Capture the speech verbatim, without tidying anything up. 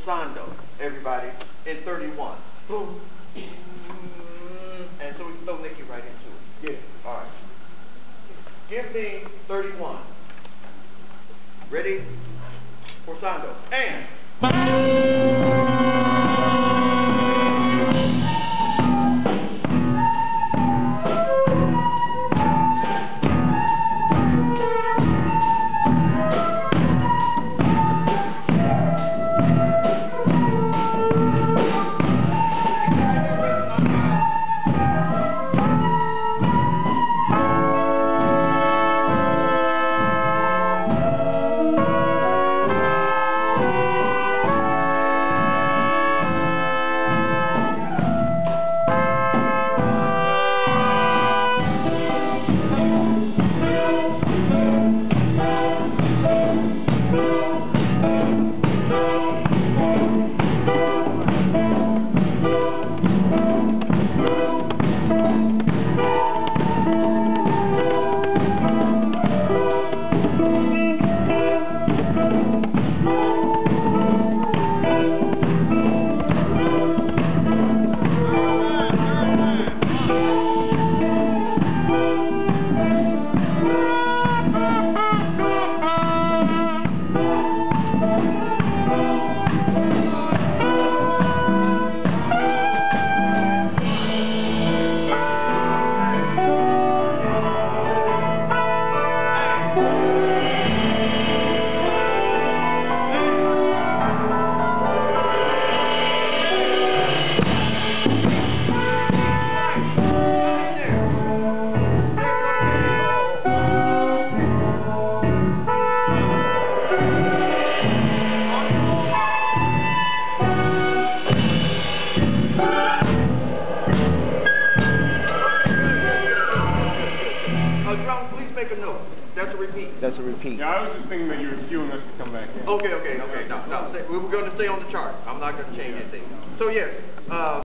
forzando, everybody, in thirty-one. Boom. And so we can throw Nikki right into it. Yeah. All right. Give me thirty-one. Ready? Forzando. And. That's a repeat. Yeah, I was just thinking that you were cueing us to come back in. Okay, okay, okay. No, no. We were going to stay on the chart. I'm not going to change anything. So yes. Uh,